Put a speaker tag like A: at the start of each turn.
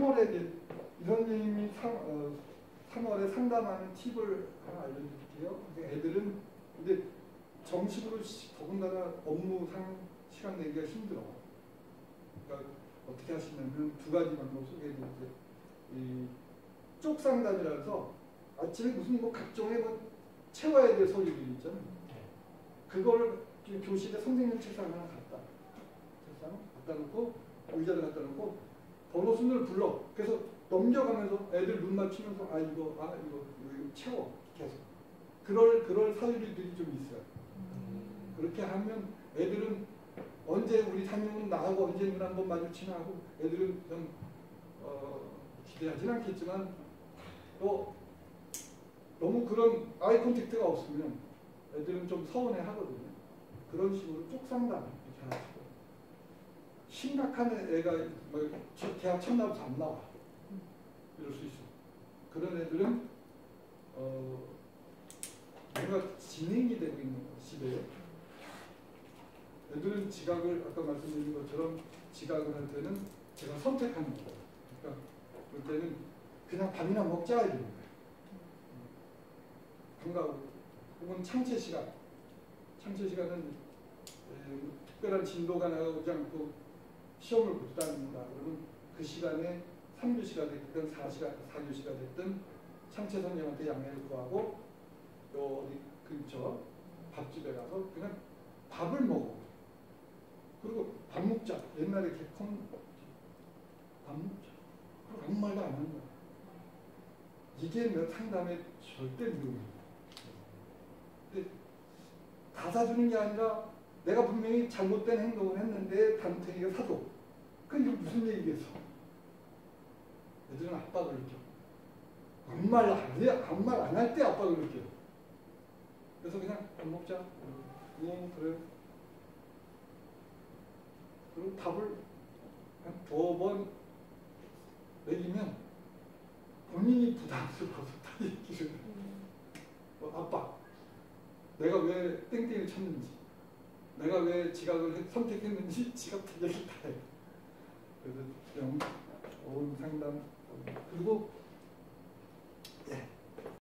A: 3월에 이 선생님이 3월에 상담하는 팁을 하나 알려드릴게요. 애들은 근데 정식으로 더군다나 업무상 시간 내기가 힘들어. 그러니까 어떻게 하시냐면 두 가지 방법 소개해드릴게요. 이 쪽 상담이라서 아침에 무슨 뭐 각종의 뭐 채워야 될 서류들 있잖아요. 그걸 교실에 선생님 책상 하나 갖다 놓고 의자를 갖다 놓고 번호 순서를 불러. 그래서 넘겨가면서 애들 눈 맞추면서 이거 채워 계속. 그럴 사유리들이 좀 있어요. 그렇게 하면 애들은 언제 우리 담임은 나하고 언제 눈 한번 마주치나 하고 애들은 좀 기대하진 않겠지만 또 너무 그런 아이 컨택트가 없으면 애들은 좀 서운해 하거든요. 그런 식으로 쪽 상담 이렇게 하시고 심각한 애가 뭐 대학 첫날부터 안 나와 이럴 수 있어. 그런 애들은 뭔가 진행이 되고 있는 시대에 애들은 지각을 아까 말씀드린 것처럼 지각을 할 때는 제가 선택하는 거예요. 그러니까 그럴 때는 그냥 밥이나 먹자 이러는 거예요. 방과후 혹은 창체 시간. 창체 시간은 특별한 진도가 나오지 않고 시험을 못 다닙니다. 그러면 그 시간에 3교시가 됐든 4교시가 됐든 창체 선생님한테 양해를 구하고 어디 근처 밥집에 가서 그냥 밥을 먹어. 그리고 밥 먹자. 옛날에 개콘 밥 먹자. 그리고 아무 말도 안 하는 거야. 이게 상담의 절대 무료입니다. 근데 다 사주는 게 아니라 내가 분명히 잘못된 행동을 했는데 단탱이가 사줘. 그럼 이거 무슨 얘기겠어? 애들은 압박을 느껴. 아무 말 안 할 때 압박을 느껴. 그래서 그냥 밥 먹자. 그래. 그리고 답을 한 2번 먹이면 본인이 부담스러워서 다 얘기를 압박. 내가 왜 땡땡이를 쳤는지, 내가 왜 지각을 선택했는지 지각 얘기를 다 해. 그래서 좀 좋은 상담. 그리고